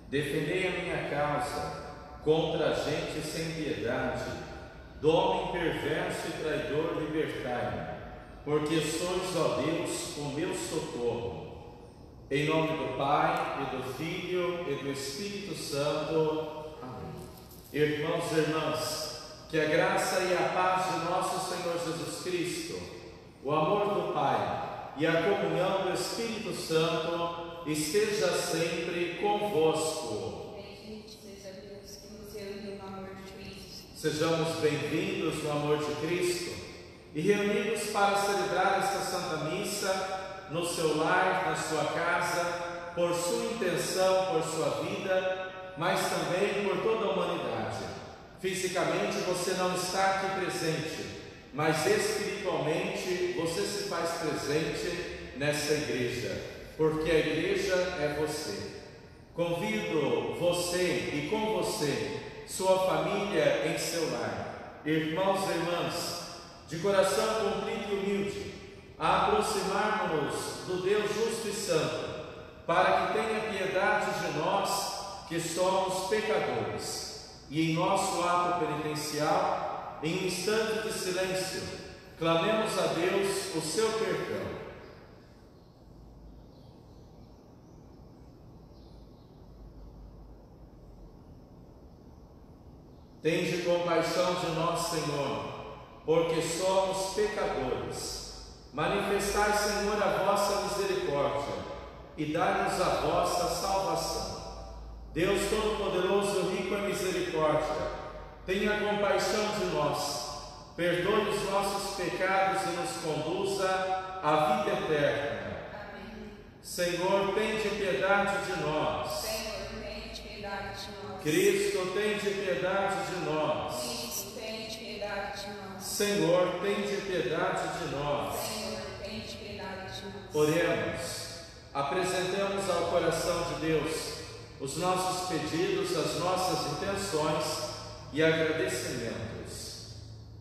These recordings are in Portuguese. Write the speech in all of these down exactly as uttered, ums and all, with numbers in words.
Defendei a minha causa contra a gente sem piedade, do homem perverso e traidor libertai-me, porque sois, ó Deus, o meu socorro. Em nome do Pai, e do Filho, e do Espírito Santo. Amém. Irmãos e irmãs, que a graça e a paz de nosso Senhor Jesus Cristo, o amor do Pai e a comunhão do Espírito Santo esteja sempre convosco. Bendito seja Deus que nos reuniu no amor de Cristo. Sejamos bem-vindos no amor de Cristo e reunidos para celebrar esta Santa Missa no seu lar, na sua casa, por sua intenção, por sua vida, mas também por toda a humanidade. Fisicamente você não está aqui presente, mas espiritualmente você se faz presente nessa igreja, porque a igreja é você. Convido você e com você, sua família em seu lar, irmãos e irmãs, de coração contrito e humilde, a aproximarmos-nos do Deus justo e santo, para que tenha piedade de nós que somos pecadores, e em nosso ato penitencial, em um instante de silêncio, clamemos a Deus o seu perdão. Tende compaixão de nós, Senhor, porque somos pecadores. Manifestai, Senhor, a vossa misericórdia e dai-nos a vossa salvação. Deus Todo-Poderoso, rico em misericórdia, tenha compaixão de nós, perdoe os nossos pecados e nos conduza à vida eterna. Amém. Senhor, tende piedade de nós. Senhor, tende piedade de nós. Cristo, tende piedade de nós. Cristo, tende piedade de nós. Senhor, tende piedade de nós. Senhor, tende piedade de nós. Oremos, apresentemos ao coração de Deus os nossos pedidos, as nossas intenções e agradecimentos.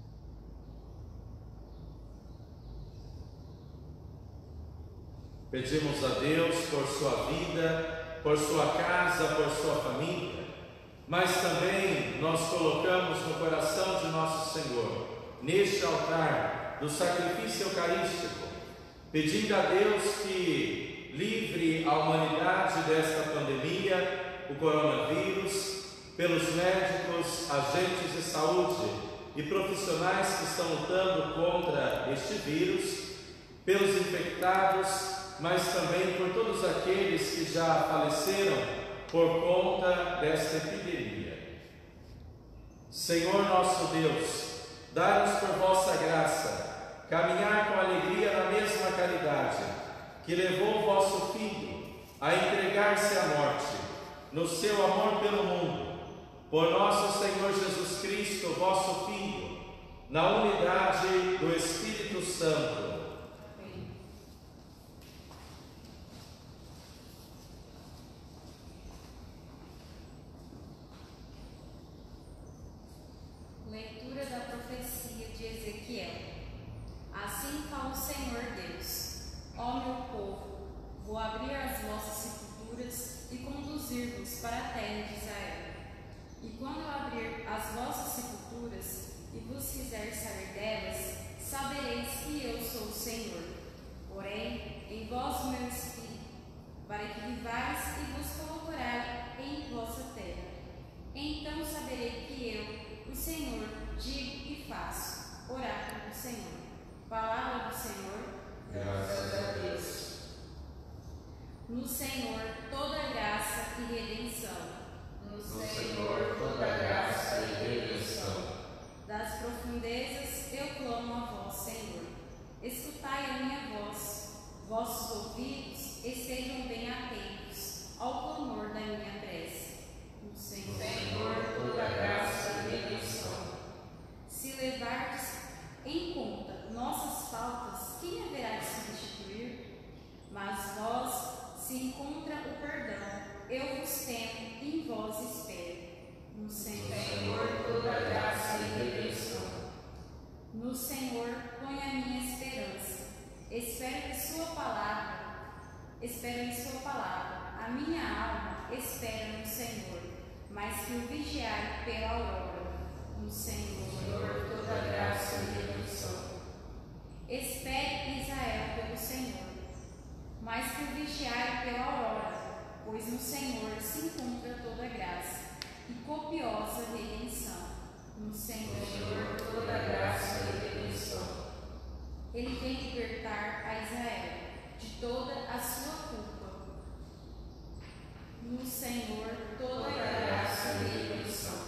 Pedimos a Deus por sua vida, por sua casa, por sua família, mas também nós colocamos no coração de nosso Senhor, neste altar do sacrifício eucarístico, pedindo a Deus que livre a humanidade desta pandemia, o coronavírus, pelos médicos, agentes de saúde e profissionais que estão lutando contra este vírus, pelos infectados, mas também por todos aqueles que já faleceram por conta desta epidemia. Senhor nosso Deus, dai-nos por vossa graça caminhar com alegria na mesma caridade que levou o vosso Filho a entregar-se à morte, no seu amor pelo mundo, por nosso Senhor Jesus Cristo, vosso Filho, na unidade do Espírito Santo. Amém. Leitura da profecia de Ezequiel. Assim fala o Senhor Deus: ó meu povo, vou abrir as vossas sepulturas e conduzir-vos para a terra de Israel. E quando eu abrir as vossas sepulturas e vos fizer sair delas, sabereis que eu sou o Senhor. Porém, em vós o meu Espírito, para que vivais e vos colocarei em vossa terra. Então saberei que eu, o Senhor, digo e faço. Oráculo do Senhor. Palavra do Senhor. Graças a Deus. No Senhor toda graça e redenção. No Senhor toda graça e redenção. Das profundezas eu clamo a vós, Senhor. Escutai a minha voz. Vossos ouvidos estejam bem atentos ao clamor da minha prece. No Senhor, Senhor toda graça e redenção. Se levardes em conta nossas faltas, quem haverá de substituir? Mas vós, se encontra o perdão, eu vos tenho e em vós espero. No Senhor, Senhor toda encontra toda graça e copiosa redenção. No Senhor toda graça e redenção. Ele vem libertar a Israel de toda a sua culpa. No Senhor toda graça e redenção.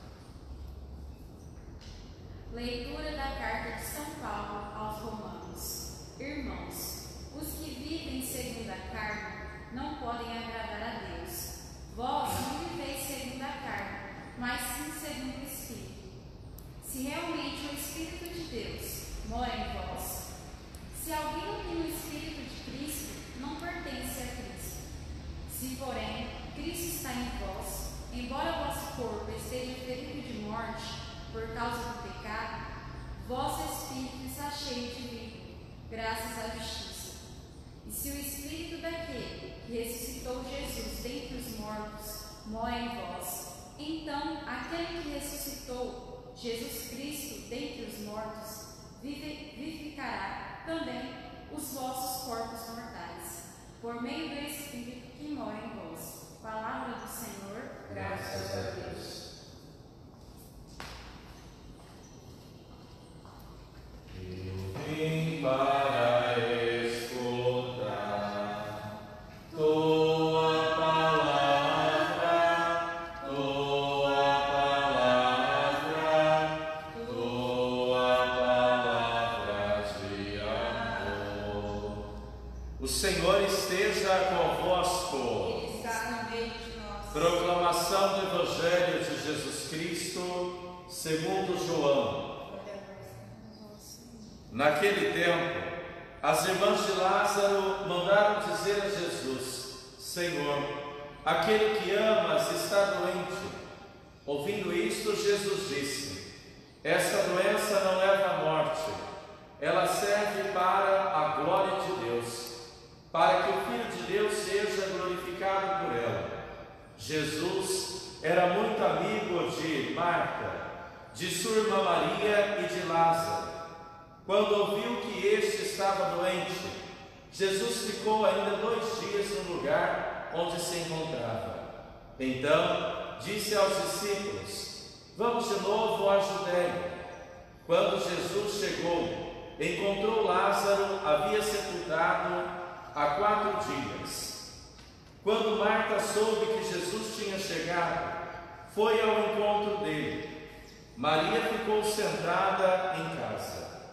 Leitura da Carta de São Paulo aos Romanos. Irmãos, os que vivem segundo a carne não podem agradar a Deus. Vós não viveis segundo a carne, mas sim segundo o Espírito. Se realmente o Espírito de Deus mora em vós, se alguém não tem o Espírito de Cristo, não pertence a Cristo. Se, porém, Cristo está em vós, embora vosso corpo esteja ferido de morte por causa do pecado, vosso Espírito está cheio de vida, graças à justiça. E se o Espírito daquele que ressuscitou Jesus dentre os mortos mora em vós, então aquele que ressuscitou Jesus Cristo dentre os mortos vivificará também os vossos corpos mortais, por meio do Espírito que mora em vós. Palavra do Senhor, graças a Deus. Eu vim para escutar tua palavra, tua palavra, tua palavra de amor. O Senhor esteja convosco. Ele está no meio de nós. Proclamação do Evangelho de Jesus Cristo segundo João. Naquele tempo, as irmãs de Lázaro mandaram dizer a Jesus: Senhor, aquele que amas está doente. Ouvindo isto, Jesus disse: esta doença não leva à morte, ela serve para a glória de Deus, para que o Filho de Deus seja glorificado por ela. Jesus era muito amigo de Marta, de sua irmã Maria e de Lázaro. Quando ouviu que este estava doente, Jesus ficou ainda dois dias no lugar onde se encontrava. Então disse aos discípulos: vamos de novo à Judéia. Quando Jesus chegou, encontrou Lázaro, havia sepultado há quatro dias. Quando Marta soube que Jesus tinha chegado, foi ao encontro dele. Maria ficou sentada em casa.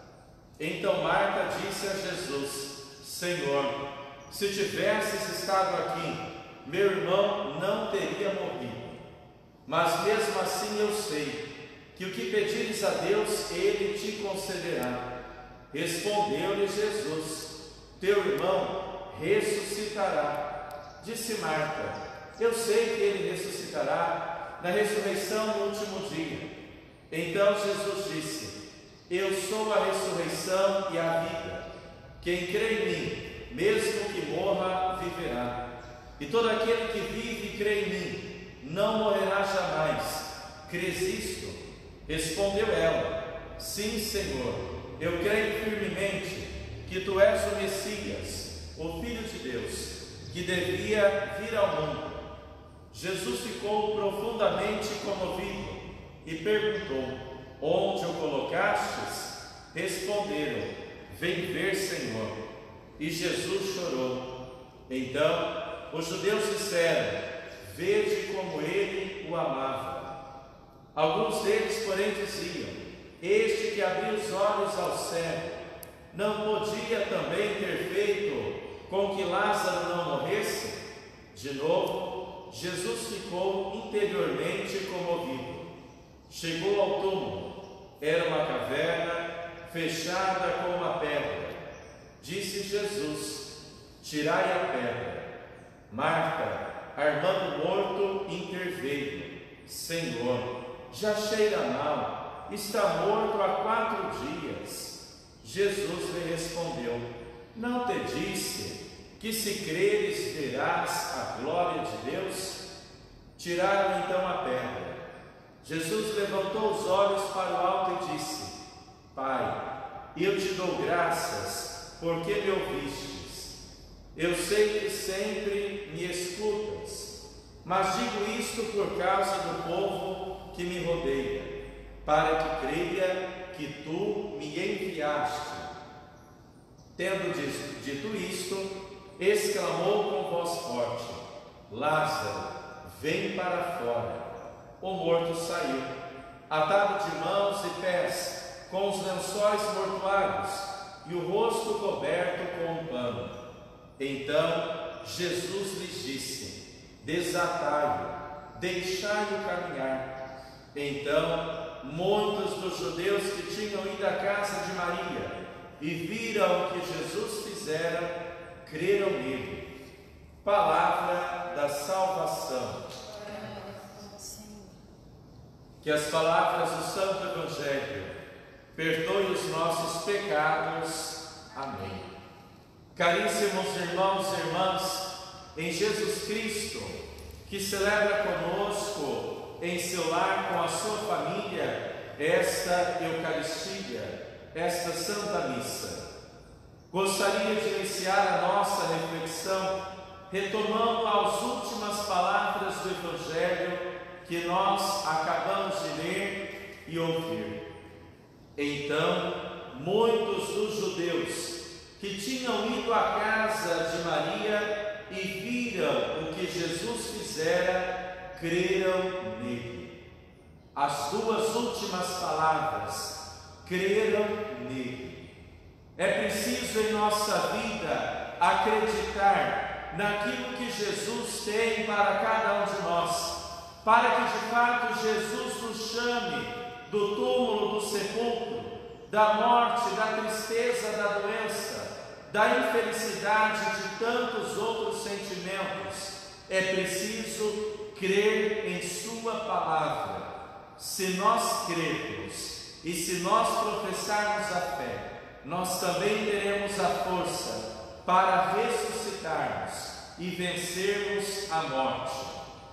Então Marta disse a Jesus: Senhor, se tivesses estado aqui, meu irmão não teria morrido. Mas mesmo assim eu sei que o que pedires a Deus, Ele te concederá. Respondeu-lhe Jesus: teu irmão ressuscitará. Disse Marta: eu sei que ele ressuscitará na ressurreição no último dia. Então Jesus disse: eu sou a ressurreição e a vida. Quem crê em mim, mesmo que morra, viverá. E todo aquele que vive e crê em mim, não morrerá jamais. Crês isto? Respondeu ela: sim, Senhor, eu creio firmemente que tu és o Messias, o Filho de Deus, que devia vir ao mundo. Jesus ficou profundamente comovido e perguntou: onde o colocastes? Responderam: vem ver, Senhor. E Jesus chorou. Então os judeus disseram: vede como ele o amava. Alguns deles, porém, diziam: este que abriu os olhos ao cego, não podia também ter feito com que Lázaro não morresse? De novo, Jesus ficou interiormente comovido. Chegou ao túmulo. Era uma caverna fechada com uma pedra. Disse Jesus: tirai a pedra. Marta, a irmã do morto, interveio: Senhor, já cheira mal, está morto há quatro dias. Jesus lhe respondeu: não te disse que se creres verás a glória de Deus? Tiraram então a pedra. Jesus levantou os olhos para o alto e disse: Pai, eu te dou graças porque me ouvistes. Eu sei que sempre me escutas. mas digo isto por causa do povo que me rodeia, para que creia que tu me enviaste. Tendo dito isto, exclamou com voz forte: Lázaro, vem para fora. O morto saiu, atado de mãos e pés, com os lençóis mortuários, e o rosto coberto com um pano. Então Jesus lhes disse: Desatai-o, deixai-o caminhar. Então muitos dos judeus que tinham ido à casa de Maria e viram o que Jesus fizera, creram nele. Palavra da salvação. Que as palavras do Santo Evangelho perdoem os nossos pecados. Amém. Caríssimos irmãos e irmãs, em Jesus Cristo, que celebra conosco em seu lar com a sua família esta Eucaristia, esta Santa Missa, gostaria de iniciar a nossa reflexão retomando as últimas palavras do Evangelho que nós acabamos de ler e ouvir. Então, muitos dos judeus que tinham ido à casa de Maria e viram o que Jesus fizera, creram nele. As duas últimas palavras, creram nele. É preciso em nossa vida acreditar naquilo que Jesus tem para cada um de nós, para que de fato Jesus nos chame do túmulo, do sepulcro, da morte, da tristeza, da doença, da infelicidade, de tantos outros sentimentos. É preciso crer em sua palavra. Se nós crermos e se nós professarmos a fé, nós também teremos a força para ressuscitarmos e vencermos a morte.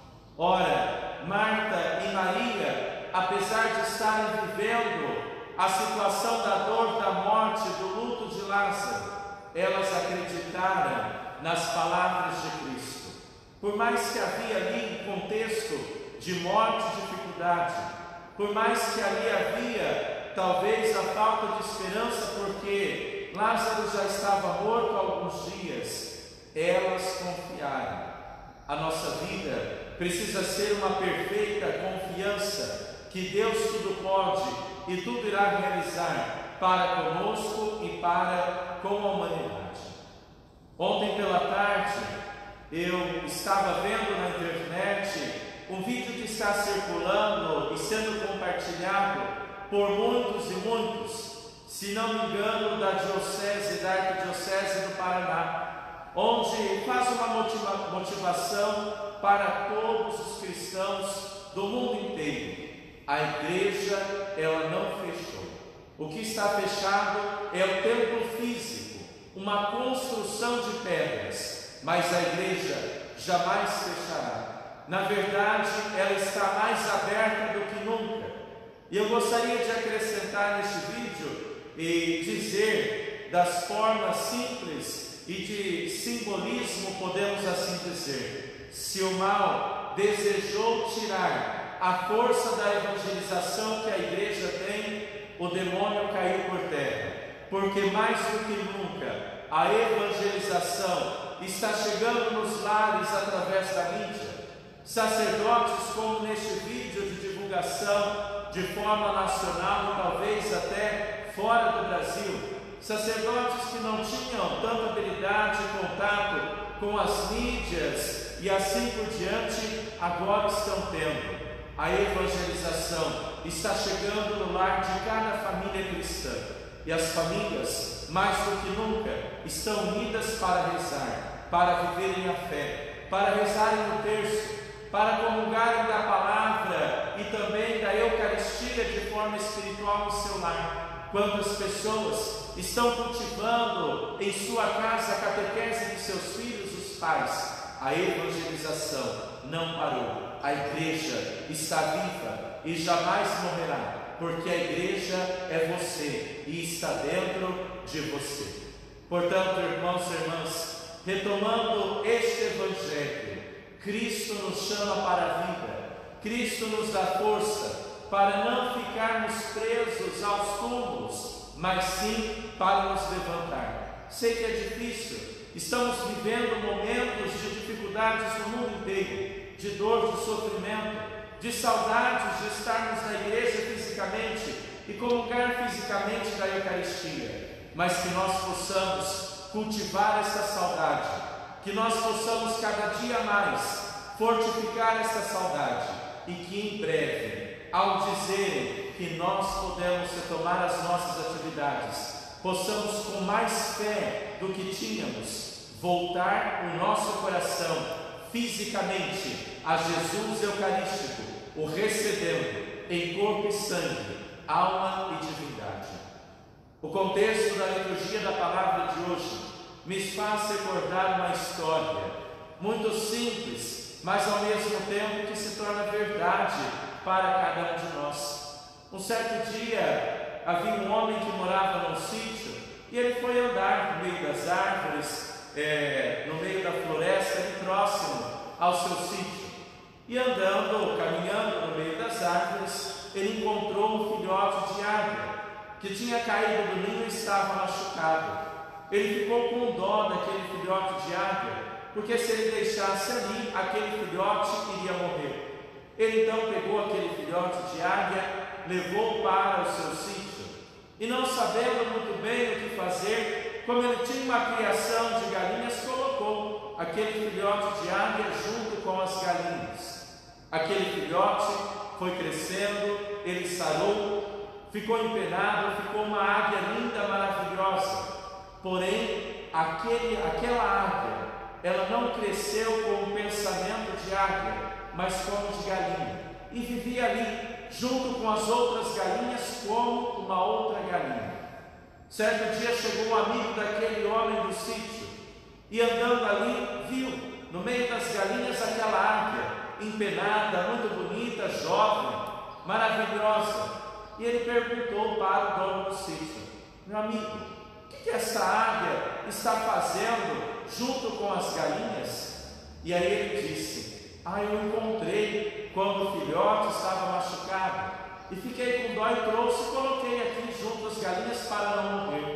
Ora, Marta e Maria, apesar de estarem vivendo a situação da dor, da morte, do luto de Lázaro, elas acreditaram nas palavras de Cristo. Por mais que havia ali um contexto de morte e dificuldade, por mais que ali havia talvez a falta de esperança, porque Lázaro já estava morto há alguns dias, elas confiaram. A nossa vida precisa ser uma perfeita confiança que Deus tudo pode e tudo irá realizar para conosco e para com a humanidade. Ontem pela tarde eu estava vendo na internet um vídeo que está circulando e sendo compartilhado por muitos e muitos, se não me engano, da Diocese, da Arquidiocese do Paraná, onde faz uma motiva- motivação para todos os cristãos do mundo inteiro. A igreja, ela não fechou. O que está fechado é o templo físico, uma construção de pedras, mas a igreja jamais fechará. Na verdade, ela está mais aberta do que nunca. E eu gostaria de acrescentar neste vídeo e dizer das formas simples e de simbolismo, podemos assim dizer: se o mal desejou tirar a força da evangelização que a igreja tem, o demônio caiu por terra, porque mais do que nunca a evangelização está chegando nos lares através da mídia. Sacerdotes, como neste vídeo de divulgação de forma nacional e talvez até fora do Brasil, sacerdotes que não tinham tanta habilidade e contato com as mídias e assim por diante, agora estão tendo. A evangelização está chegando no lar de cada família cristã, e as famílias, mais do que nunca, estão unidas para rezar, para viverem a fé, para rezarem o terço, para comungarem da palavra e também da Eucaristia de forma espiritual no seu lar. Quantas pessoas estão cultivando em sua casa a catequese de seus filhos, os pais? A evangelização não parou. A igreja está viva e jamais morrerá, porque a igreja é você e está dentro de você. Portanto, irmãos e irmãs, retomando este Evangelho, Cristo nos chama para a vida, Cristo nos dá força para não ficarmos presos aos túmulos, mas sim para nos levantar. Sei que é difícil, estamos vivendo momentos de dificuldades no mundo inteiro, de dor, de sofrimento, de saudades de estarmos na igreja fisicamente e comungar fisicamente da Eucaristia, mas que nós possamos cultivar essa saudade, que nós possamos cada dia mais fortificar essa saudade e que em breve, ao dizerem que nós podemos retomar as nossas atividades, possamos com mais fé do que tínhamos voltar o nosso coração fisicamente a Jesus Eucarístico, o recebendo em corpo e sangue, alma e divindade. O contexto da liturgia da palavra de hoje me faz recordar uma história muito simples, mas ao mesmo tempo que se torna verdade para cada um de nós. Um certo dia havia um homem que morava num sítio e ele foi andar no meio das árvores, é, no meio da floresta, ali próximo ao seu sítio. E andando, caminhando no meio das árvores, ele encontrou um filhote de águia que tinha caído do ninho e estava machucado. Ele ficou com dó daquele filhote de águia, porque se ele deixasse ali, aquele filhote iria morrer. Ele então pegou aquele filhote de águia, levou para o seu sítio, e não sabendo muito bem o que fazer, como ele tinha uma criação de galinhas, colocou aquele filhote de águia junto com as galinhas. Aquele filhote foi crescendo, ele sarou, ficou empenado, ficou uma águia linda, maravilhosa. Porém, aquele, aquela águia, ela não cresceu com um pensamento de águia, mas como de galinha, e vivia ali, junto com as outras galinhas, como uma outra galinha. Certo dia chegou um amigo daquele homem do sítio, e andando ali, viu, no meio das galinhas, aquela águia, empenada, muito bonita, jovem, maravilhosa. E ele perguntou para o dono do sítio: meu amigo, o que, que essa águia está fazendo junto com as galinhas? E aí ele disse: ah, eu encontrei quando o filhote estava machucado, e fiquei com dó e trouxe e coloquei aqui junto às galinhas para não morrer.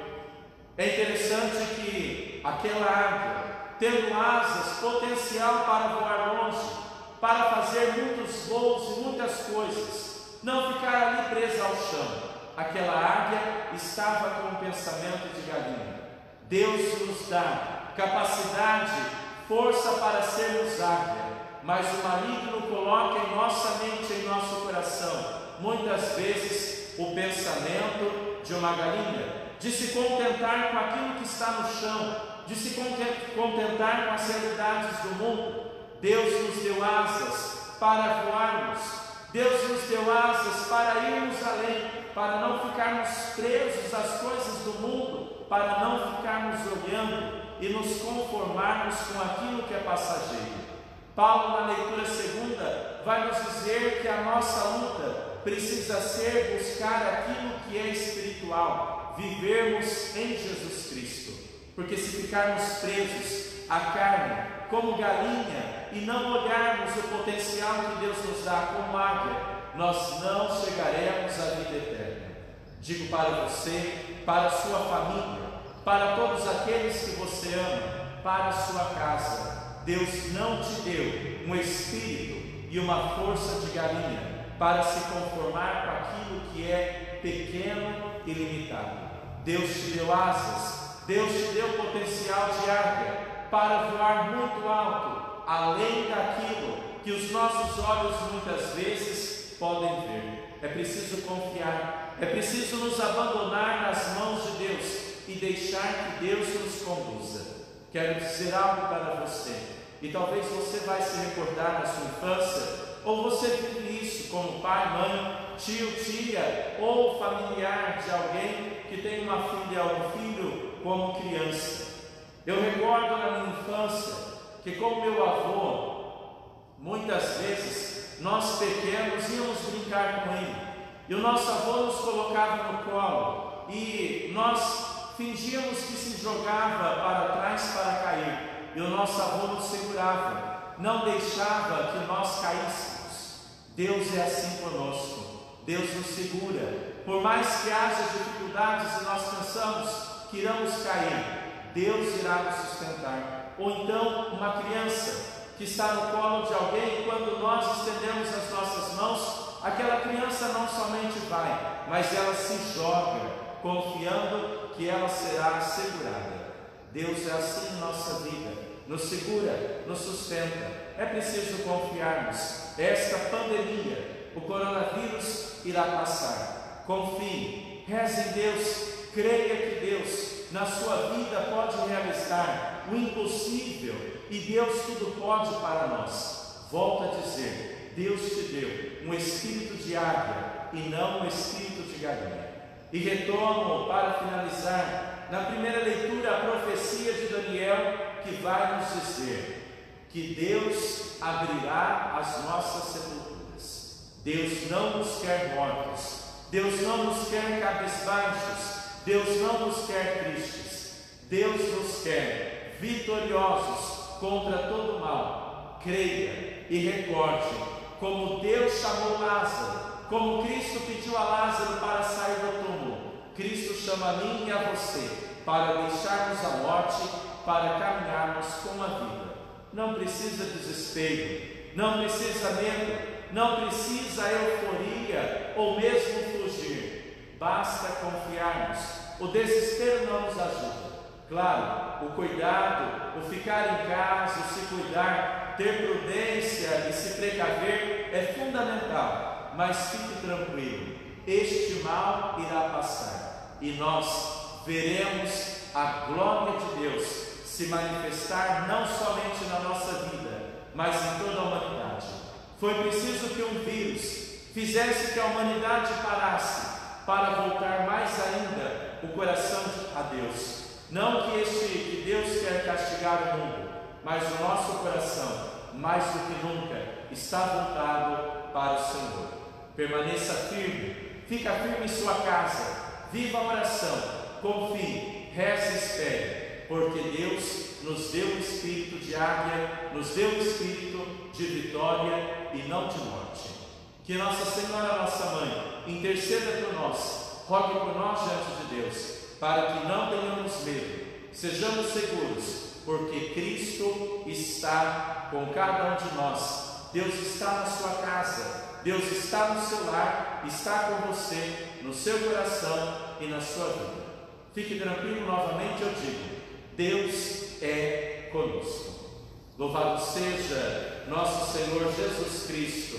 É interessante que aquela águia, tendo asas, potencial para voar longe, para fazer muitos voos e muitas coisas, não ficar ali presa ao chão. Aquela águia estava com um pensamento de galinha. Deus nos dá capacidade, força para sermos águia, mas o maligno coloca em nossa mente, em nosso coração, muitas vezes o pensamento de uma galinha, de se contentar com aquilo que está no chão, de se contentar com as realidades do mundo. Deus nos deu asas para voarmos, Deus nos deu asas para irmos além, para não ficarmos presos às coisas do mundo, para não ficarmos olhando e nos conformarmos com aquilo que é passageiro. Paulo, na leitura segunda, vai nos dizer que a nossa luta precisa ser buscar aquilo que é espiritual, vivermos em Jesus Cristo, porque se ficarmos presos à carne, como galinha, e não olharmos o potencial que Deus nos dá como águia, nós não chegaremos à vida eterna. Digo para você, para a sua família, para todos aqueles que você ama, para a sua casa, Deus não te deu um espírito e uma força de galinha para se conformar com aquilo que é pequeno e limitado. Deus te deu asas, Deus te deu potencial de águia para voar muito alto, além daquilo que os nossos olhos muitas vezes podem ver. É preciso confiar, é preciso nos abandonar nas mãos de Deus e deixar que Deus nos conduza. Quero dizer algo para você, e talvez você vai se recordar da sua infância, ou você vive isso como pai, mãe, tio, tia, ou familiar de alguém que tem uma filha ou um filho como criança. Eu recordo na minha infância que com meu avô, muitas vezes, nós pequenos íamos brincar com ele, e o nosso avô nos colocava no colo, e nós fingíamos que se jogava para trás para cair, e o nosso avô nos segurava. não deixava que nós caíssemos. Deus é assim conosco, Deus nos segura. Por mais que haja dificuldades e nós pensamos que iremos cair, Deus irá nos sustentar. Ou então uma criança que está no colo de alguém, quando nós estendemos as nossas mãos, aquela criança não somente vai, mas ela se joga, confiando que ela será segurada. Deus é assim em nossa vida, nos segura, nos sustenta. É preciso confiarmos. Esta pandemia, o coronavírus, irá passar. Confie, reze em Deus, creia que Deus na sua vida pode realizar o impossível e Deus tudo pode para nós. Volto a dizer, Deus te deu um espírito de águia e não um espírito de galinha. E retomo para finalizar na primeira leitura a profecia de Daniel, que vai nos dizer que Deus abrirá as nossas sepulturas. Deus não nos quer mortos, Deus não nos quer cabisbaixos, Deus não nos quer tristes, Deus nos quer vitoriosos contra todo o mal. Creia e recorde como Deus chamou Lázaro, como Cristo pediu a Lázaro para sair do túmulo. Cristo chama a mim e a você para deixarmos a morte, para caminharmos com a vida. Não precisa desespero, não precisa medo, não precisa euforia ou mesmo fugir. Basta confiarmos. O desespero não nos ajuda. Claro, o cuidado, o ficar em casa, o se cuidar, ter prudência e se precaver é fundamental. Mas fique tranquilo, este mal irá passar e nós veremos a glória de Deus se manifestar não somente na nossa vida, mas em toda a humanidade. Foi preciso que um vírus fizesse que a humanidade parasse para voltar mais ainda o coração a Deus. Não que este que Deus quer castigar o mundo, mas o nosso coração, mais do que nunca, está voltado para o Senhor. Permaneça firme, fica firme em sua casa, viva a oração, confie, reze e espere, porque Deus nos deu o espírito de águia, nos deu o espírito de vitória e não de morte. Que Nossa Senhora, nossa Mãe, interceda por nós, rogue por nós diante de Deus, para que não tenhamos medo, sejamos seguros, porque Cristo está com cada um de nós. Deus está na sua casa, Deus está no seu lar, está com você, no seu coração e na sua vida. Fique tranquilo, novamente eu digo, Deus é conosco. Louvado seja nosso Senhor Jesus Cristo.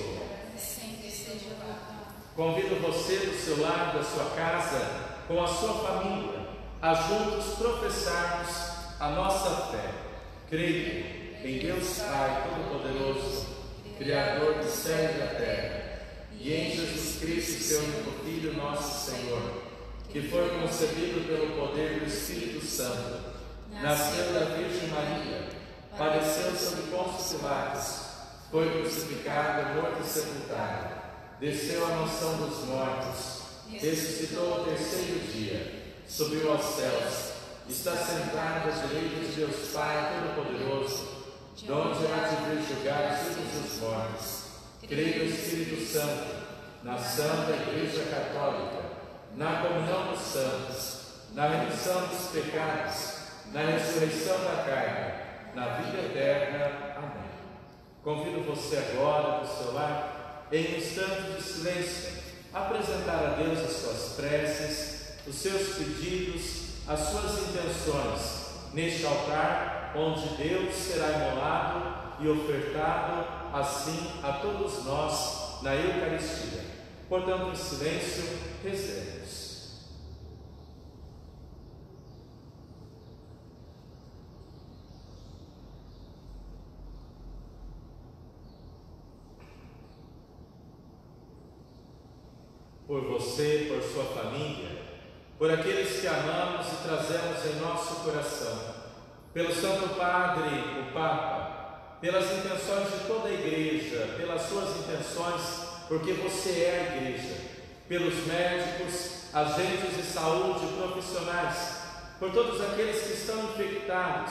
Convido você do seu lar, da sua casa, com a sua família, a juntos professarmos a nossa fé. Creio em Deus Pai Todo-Poderoso, Criador do céu e da terra, e em Jesus Cristo, seu único Filho, nosso Senhor, que foi concebido pelo poder do Espírito Santo, nasceu da Virgem Maria, padeceu sob Pôncio Pilatos, foi crucificado, morto e sepultado, desceu à mansão dos mortos, ressuscitou ao terceiro dia, subiu aos céus, está sentado à direita de Deus Pai Todo-Poderoso, de onde há de vir julgar os vivos e os mortos. Creio no Espírito Santo, na Santa Igreja Católica, na comunhão dos santos, na remissão dos pecados, na ressurreição da carne, na vida eterna. Amém. Convido você agora, do seu lar, em um instante de silêncio, a apresentar a Deus as suas preces, os seus pedidos, as suas intenções, neste altar onde Deus será imolado e ofertado, assim a todos nós na Eucaristia. Portanto, em silêncio, rezemos. Por você, por sua família, por aqueles que amamos e trazemos em nosso coração, pelo Santo Padre, o Papa, pelas intenções de toda a Igreja, pelas suas intenções, porque você é a Igreja, pelos médicos, agentes de saúde, profissionais, por todos aqueles que estão infectados,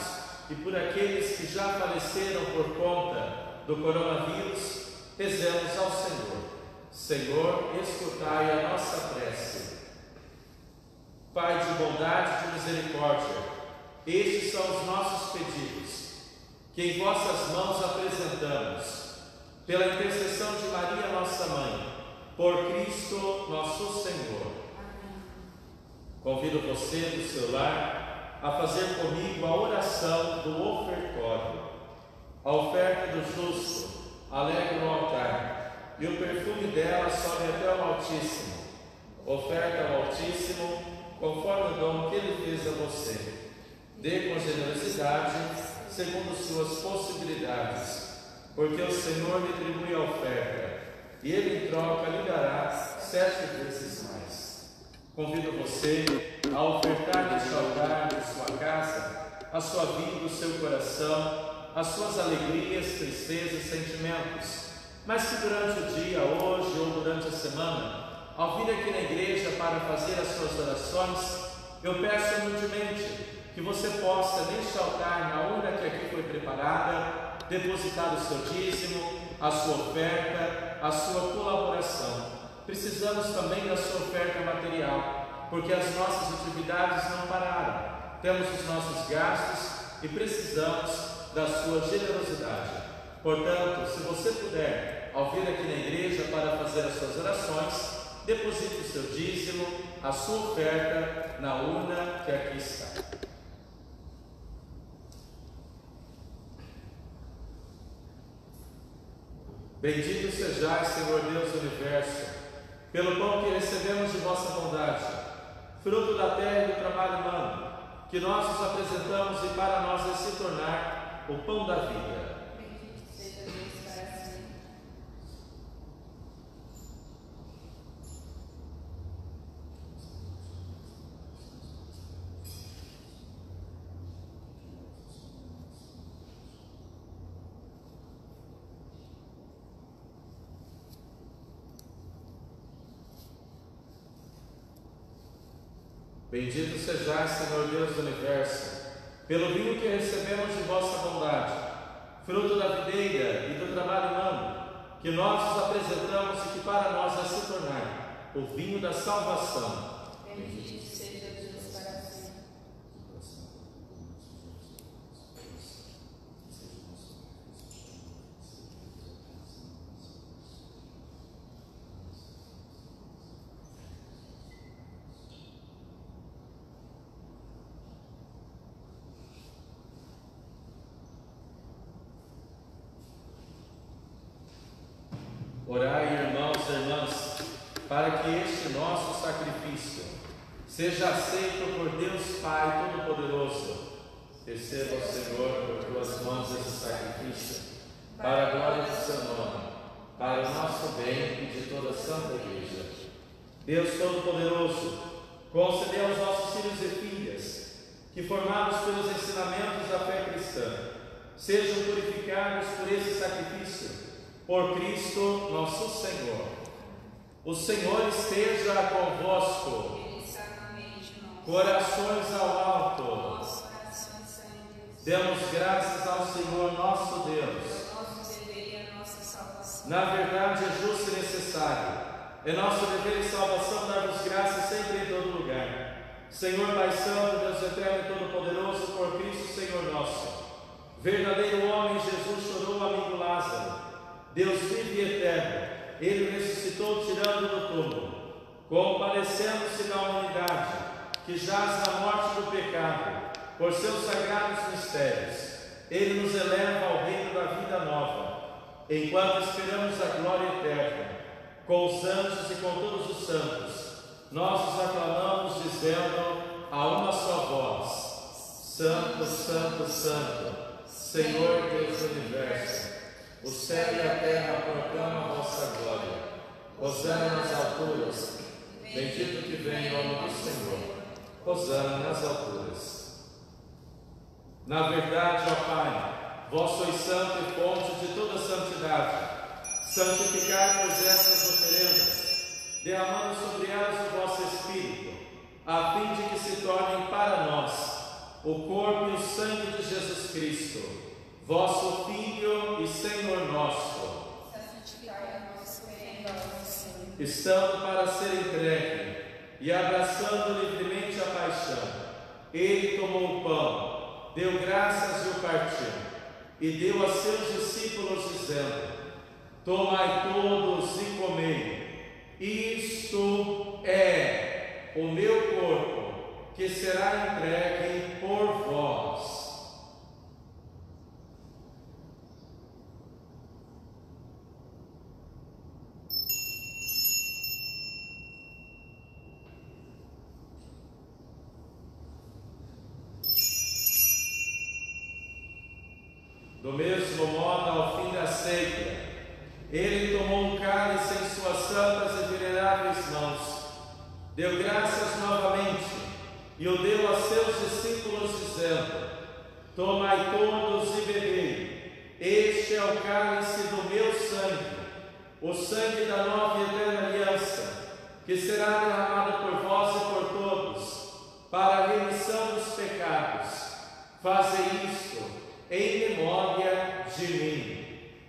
e por aqueles que já faleceram por conta do coronavírus, rezemos ao Senhor. Senhor, escutai a nossa prece. Pai de bondade e de misericórdia, estes são os nossos pedidos, que em vossas mãos apresentamos, pela intercessão de Maria, nossa Mãe, por Cristo nosso Senhor. Amém. Convido você do seu lar a fazer comigo a oração do ofertório. A oferta do justo alegra o altar, e o perfume dela sobe até o Altíssimo. Oferta ao Altíssimo, conforme o dom que Ele fez a você. Dê com generosidade, segundo suas possibilidades, porque o Senhor lhe atribui a oferta, e Ele em troca lhe dará sete vezes mais. Convido você a ofertar neste altar de sua casa a sua vida, o seu coração, as suas alegrias, tristezas e sentimentos, mas que durante o dia, hoje ou durante a semana, ao vir aqui na igreja para fazer as suas orações, eu peço humildemente que você possa, neste altar, na urna que aqui foi preparada, depositar o seu dízimo, a sua oferta, a sua colaboração. Precisamos também da sua oferta material, porque as nossas atividades não pararam. Temos os nossos gastos e precisamos da sua generosidade. Portanto, se você puder, ao vir aqui na igreja para fazer as suas orações, deposite o seu dízimo, a sua oferta na urna que aqui está. Bendito sejais, Senhor Deus do Universo, pelo pão que recebemos de vossa bondade, fruto da terra e do trabalho humano, que nós nos apresentamos e para nós é se tornar o pão da vida. Bendito seja Deus para sempre. Bendito sejais, Senhor Deus do Universo, pelo vinho que recebemos de vossa bondade, fruto da videira e do trabalho humano, que nós nos apresentamos e que para nós é se tornar o vinho da salvação. Bendito seja Deus para sempre. Orai, irmãos e irmãs, para que este nosso sacrifício seja aceito por Deus Pai Todo-Poderoso. Receba, Senhor, por tuas mãos esse sacrifício, para a glória do seu nome, para o nosso bem e de toda a Santa Igreja. Deus Todo-Poderoso, concedeu aos nossos filhos e filhas, que formados pelos ensinamentos da fé cristã, sejam purificados por esse sacrifício, por Cristo nosso Senhor. O Senhor esteja convosco. Ele está no meio de nós. Corações ao alto. Nossos corações são em Deus. Demos graças ao Senhor nosso Deus. É o nosso dever e a nossa salvação. Na verdade é justo e necessário. É nosso dever e salvação dar-vos graças sempre em todo lugar. Senhor Pai Santo, Deus eterno e todo-poderoso, por Cristo Senhor nosso. Verdadeiro homem, Jesus chorou o amigo Lázaro. Deus vive e eterno, Ele ressuscitou tirando do túmulo. Compadecendo-se da humanidade, que jaz na morte do pecado, por seus sagrados mistérios, Ele nos eleva ao reino da vida nova, enquanto esperamos a glória eterna. Com os anjos e com todos os santos, nós os aclamamos dizendo a uma só voz: Santo, Santo, Santo, Senhor Deus do Universo. O céu e a terra proclamam a vossa glória. Hosana nas alturas. Bendito que vem em nome do Senhor. Hosana nas alturas. Na verdade, ó Pai, vós sois santo e fonte de toda santidade. Santificai-vos estas oferendas, derramando sobre elas o vosso Espírito, a fim de que se tornem para nós o corpo e o sangue de Jesus Cristo, vosso Filho e Senhor nosso, estando para ser entregue e abraçando livremente a paixão, ele tomou o pão, deu graças e o partiu, e deu a seus discípulos, dizendo: tomai todos e comei, isto é o meu corpo, que será entregue por vós. Do mesmo modo, ao fim da ceia, ele tomou o cálice em suas santas e veneráveis mãos, deu graças novamente e o deu a seus discípulos, dizendo: tomai todos e bebei, este é o cálice do meu sangue, o sangue da nova e eterna aliança, que será derramado por vós e por todos, para a remissão dos pecados. Fazei isto em memória de mim.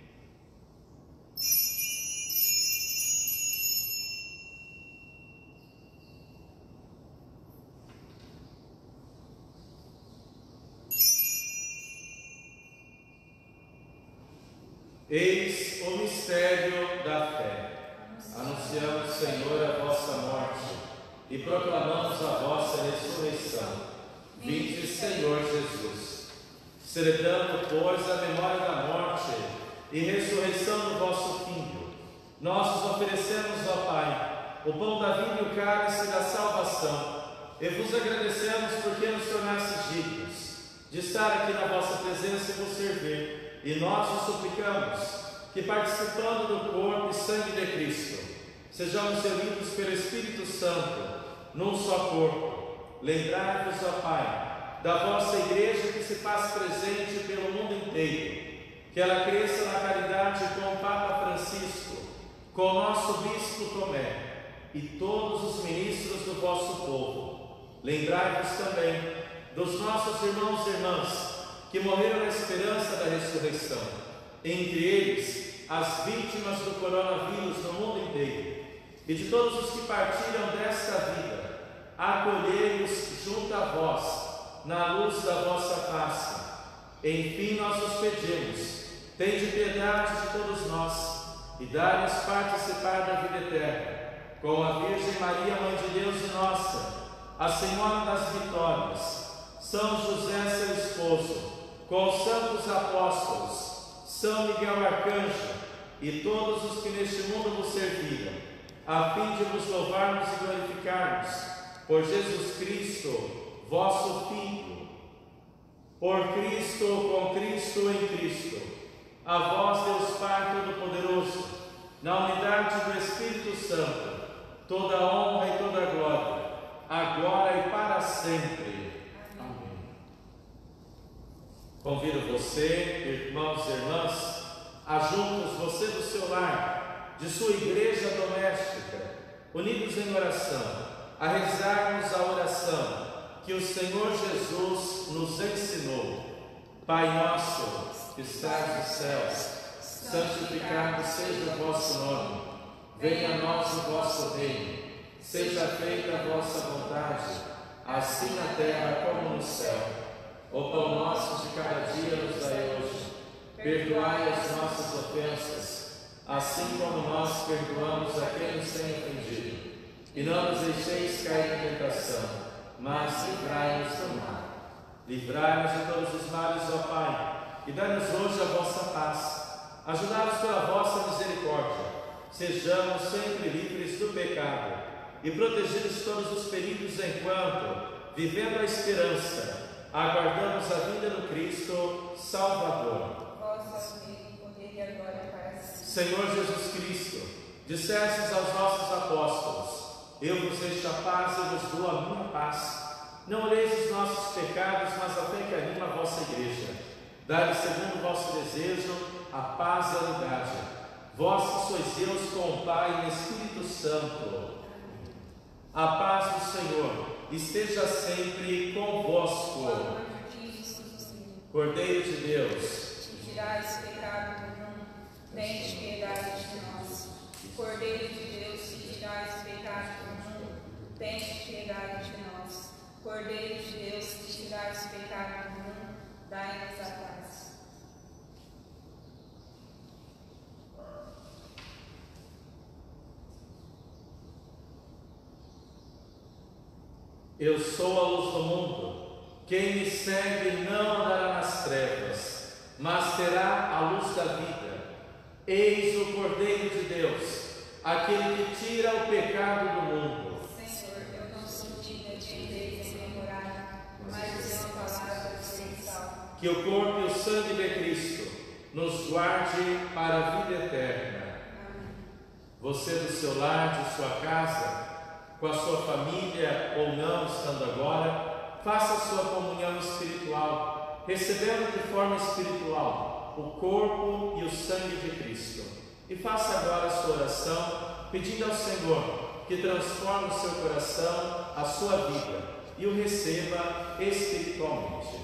Eis o mistério da fé. Anunciamos, Senhor, a vossa morte e proclamamos a vossa ressurreição. Vinde, Senhor Jesus. Celebrando, pois, a memória da morte e ressurreição do vosso Filho, nós vos oferecemos, ó Pai, o pão da vida e o cálice da salvação, e vos agradecemos porque nos tornastes dignos de estar aqui na vossa presença e vos servir. E nós vos suplicamos que, participando do corpo e sangue de Cristo, sejamos unidos pelo Espírito Santo num só corpo. Lembrai-vos, ó Pai, da vossa igreja que se faz presente pelo mundo inteiro, que ela cresça na caridade com o Papa Francisco, com o nosso Bispo Tomé e todos os ministros do vosso povo. Lembrai-vos também dos nossos irmãos e irmãs que morreram na esperança da ressurreição, entre eles as vítimas do coronavírus no mundo inteiro, e de todos os que partiram desta vida, acolhei-os junto a vós, na luz da vossa face. Enfim, nós vos pedimos: tende piedade de todos nós e dai-nos participar da vida eterna, com a Virgem Maria, Mãe de Deus e nossa, a Senhora das Vitórias, São José, seu esposo, com os santos apóstolos, São Miguel Arcanjo e todos os que neste mundo vos serviram, a fim de vos louvarmos e glorificarmos por Jesus Cristo, vosso Filho. Por Cristo, com Cristo, em Cristo, a vós, Deus Pai Todo-Poderoso, na unidade do Espírito Santo, toda a honra e toda a glória, agora e para sempre. Amém. Convido você, irmãos e irmãs, a juntos, você do seu lar, de sua igreja doméstica, unidos em oração, a rezarmos a oração que o Senhor Jesus nos ensinou. Pai nosso, que estás nos céus, santificado seja o vosso nome. Venha a nós o vosso reino. Seja feita a vossa vontade, assim na terra como no céu. O pão nosso de cada dia nos dai hoje. Perdoai as nossas ofensas, assim como nós perdoamos a quem nos tem ofendido. E não nos deixeis cair em tentação, mas livrai-nos do mal. Livrai-nos de todos os males, ó Pai, e dai-nos hoje a vossa paz. Ajudai-nos pela vossa misericórdia, sejamos sempre livres do pecado e protegidos de todos os perigos, enquanto, vivendo a esperança, aguardamos a vinda do Cristo Salvador. Senhor Jesus Cristo, dissestes aos nossos apóstolos: eu vos deixo a paz e vos dou a minha paz. Não olheis os nossos pecados, mas a fé que anima a vossa igreja. Dai-lhe, segundo o vosso desejo, a paz e a unidade. Vós que sois Deus com o Pai e o Espírito Santo. A paz do Senhor esteja sempre convosco. Cordeiro de Deus, que tirais o pecado do mundo, tende piedade de nós. Cordeiro de Deus, que tirais o pecado do mundo, tende piedade de nós. Cordeiro de Deus, que tirais o pecado do mundo, dai-nos a paz. eu sou a luz do mundo. Quem me segue não andará nas trevas, mas terá a luz da vida. Eis o Cordeiro de Deus, aquele que tira o pecado do mundo. Senhor, eu não sou digna de entrar em minha morada, mas é uma palavra sem sal. Que o corpo e o sangue de Cristo nos guarde para a vida eterna. Amém. Você do seu lar, de sua casa, com a sua família ou não, estando agora, faça a sua comunhão espiritual, recebendo de forma espiritual o corpo e o sangue de Cristo. E faça agora a sua oração, pedindo ao Senhor que transforme o seu coração, a sua vida, e o receba espiritualmente.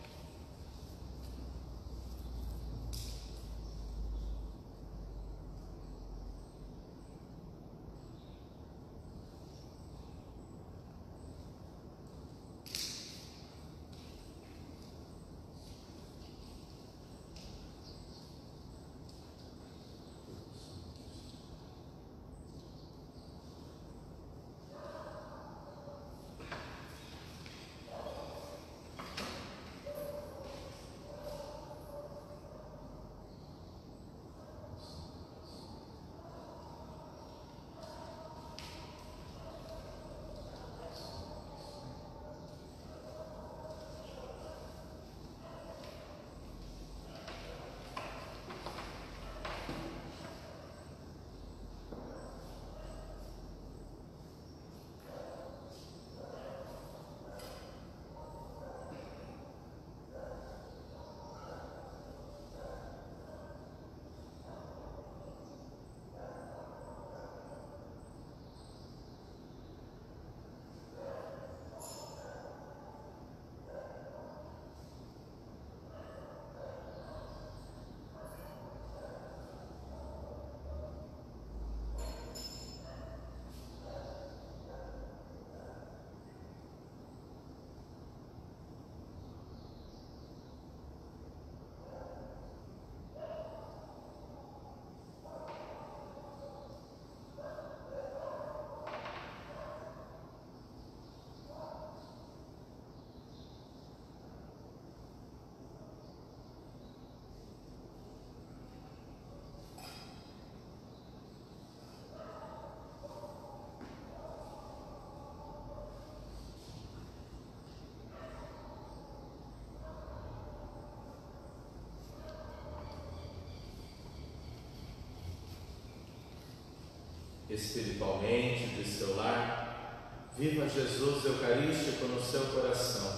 Espiritualmente, de seu lar, viva Jesus Eucarístico no seu coração.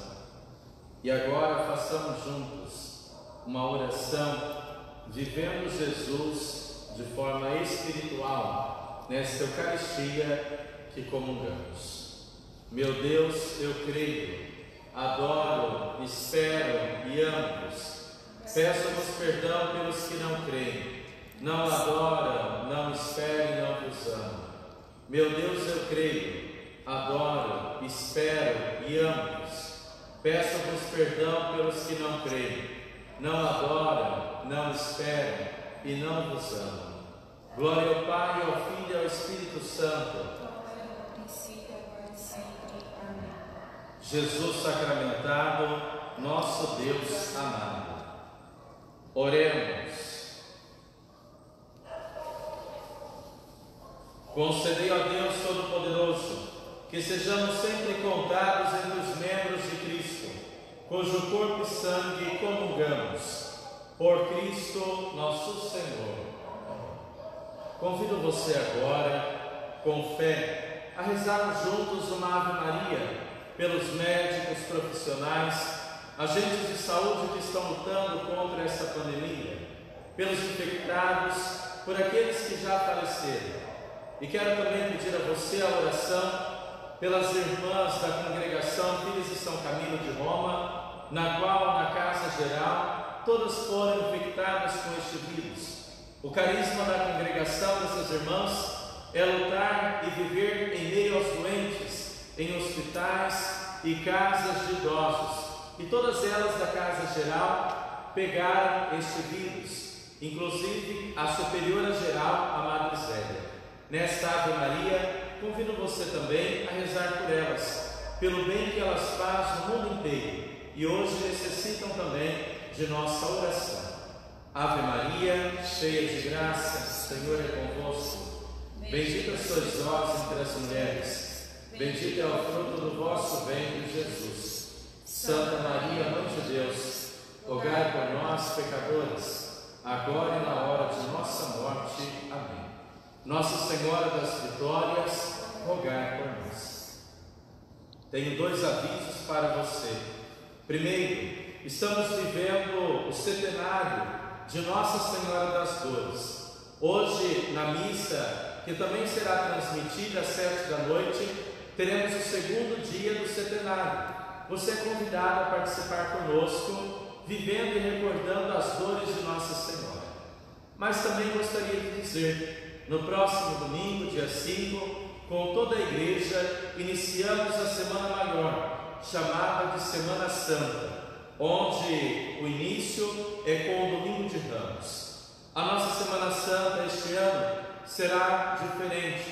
E agora façamos juntos uma oração, vivendo Jesus de forma espiritual, nesta Eucaristia que comungamos. Meu Deus, eu creio, adoro, espero e amo-vos. Peço-vos perdão pelos que não creem, não adoram, não esperam e não vos amam. Meu Deus, eu creio, adoro, espero e amo-vos. Peço-vos perdão pelos que não creem, não adoram, não esperam e não vos amam. Glória ao Pai, ao Filho e ao Espírito Santo. Jesus sacramentado, nosso Deus amado. Oremos. Concedei a Deus Todo-Poderoso que sejamos sempre contados entre os membros de Cristo, cujo corpo e sangue comungamos. Por Cristo nosso Senhor. Convido você agora, com fé, a rezarmos juntos uma Ave Maria pelos médicos profissionais, agentes de saúde que estão lutando contra essa pandemia, pelos infectados, por aqueles que já faleceram. E quero também pedir a você a oração pelas irmãs da congregação Filhos de São Camilo de Roma, na qual, na casa geral, todas foram infectadas com este vírus. O carisma da congregação dessas irmãs é lutar e viver em meio aos doentes, em hospitais e casas de idosos. E todas elas da casa geral pegaram este vírus, inclusive a superiora geral, a Madre Zélia. Nesta Ave Maria, convido você também a rezar por elas, pelo bem que elas fazem no mundo inteiro e hoje necessitam também de nossa oração. Ave Maria, cheia de graça, o Senhor é convosco. Bendita sois vós entre as mulheres, bendito é o fruto do vosso ventre, Jesus. Santa Maria, Mãe de Deus, rogai por nós, pecadores, agora e na hora de nossa morte. Amém. Nossa Senhora das Vitórias, rogai por nós. Tenho dois avisos para você. Primeiro, estamos vivendo o centenário de Nossa Senhora das Dores. Hoje, na missa, que também será transmitida às sete da noite, teremos o segundo dia do centenário. Você é convidado a participar conosco, vivendo e recordando as dores de Nossa Senhora. Mas também gostaria de dizer, no próximo domingo, dia cinco, com toda a igreja, iniciamos a Semana Maior, chamada de Semana Santa, onde o início é com o Domingo de Ramos. A nossa Semana Santa este ano será diferente,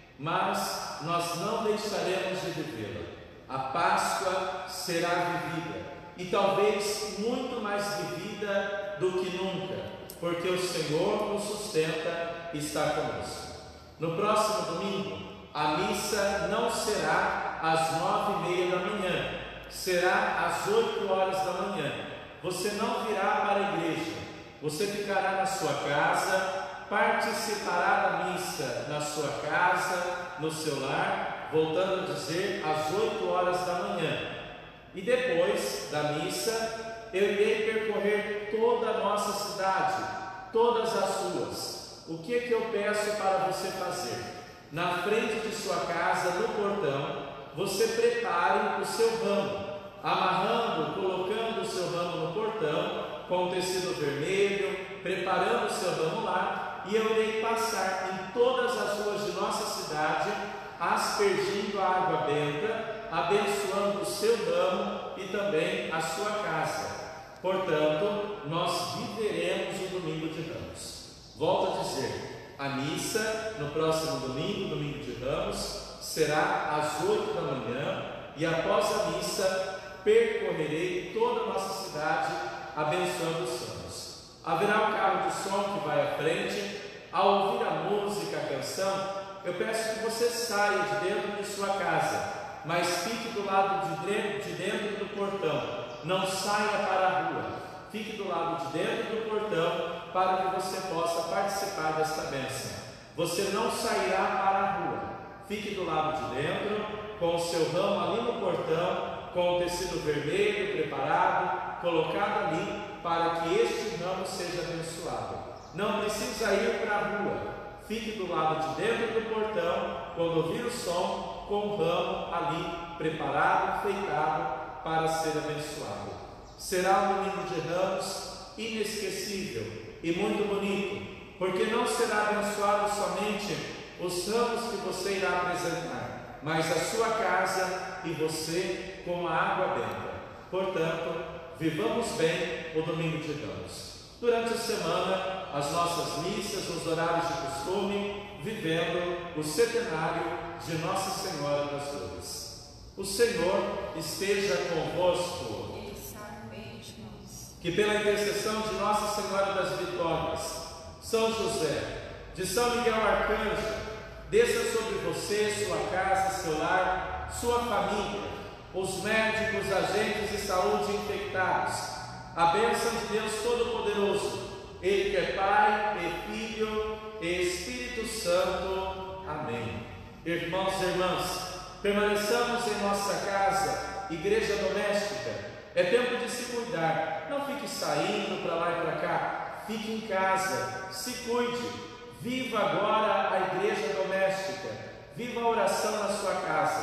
mas nós não deixaremos de vivê-la. A Páscoa será vivida, e talvez muito mais vivida do que nunca, porque o Senhor nos sustenta e está conosco. No próximo domingo, a missa não será às nove e meia da manhã, será às oito horas da manhã. Você não virá para a igreja, você ficará na sua casa, participará da missa na sua casa, no seu lar, voltando a dizer, às oito horas da manhã. E depois da missa, eu irei percorrer toda a nossa cidade, todas as ruas. O que é que eu peço para você fazer? Na frente de sua casa, no portão, você prepare o seu ramo, amarrando, colocando o seu ramo no portão, com tecido vermelho, preparando o seu ramo lá, e eu irei passar em todas as ruas de nossa cidade, aspergindo a água benta, abençoando o seu ramo e também a sua casa. Portanto, nós viveremos o Domingo de Ramos. Volto a dizer, a missa no próximo domingo, Domingo de Ramos, será às oito da manhã, e após a missa percorrerei toda a nossa cidade abençoando os santos. Haverá um carro de som que vai à frente. Ao ouvir a música, a canção, eu peço que você saia de dentro de sua casa, mas fique do lado de dentro, de dentro do portão. Não saia para a rua, fique do lado de dentro do portão para que você possa participar desta bênção. Você não sairá para a rua, fique do lado de dentro, com o seu ramo ali no portão, com o tecido vermelho preparado, colocado ali, para que este ramo seja abençoado. Não precisa ir para a rua, fique do lado de dentro do portão, quando ouvir o som, com o ramo ali preparado, enfeitado, para ser abençoado. Será um Domingo de Ramos inesquecível e muito bonito, porque não será abençoado somente os ramos que você irá apresentar, mas a sua casa e você com a água benta. Portanto, vivamos bem o Domingo de Ramos. Durante a semana, as nossas missas, os horários de costume, vivendo o centenário de Nossa Senhora das Dores. O Senhor esteja convosco. Ele está no meio de nós. Que pela intercessão de Nossa Senhora das Vitórias, São José, de São Miguel Arcanjo, desça sobre você, sua casa, seu lar, sua família, os médicos, agentes de saúde infectados, a bênção de Deus Todo-Poderoso, Ele que é Pai, e Filho, e Espírito Santo. Amém. Irmãos e irmãs, permaneçamos em nossa casa, igreja doméstica. É tempo de se cuidar. Não fique saindo para lá e para cá. Fique em casa, se cuide. Viva agora a igreja doméstica. Viva a oração na sua casa.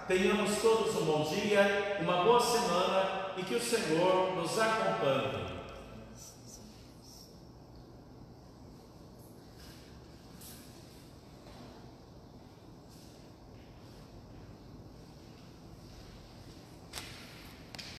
Tenhamos todos um bom dia, uma boa semana e que o Senhor nos acompanhe.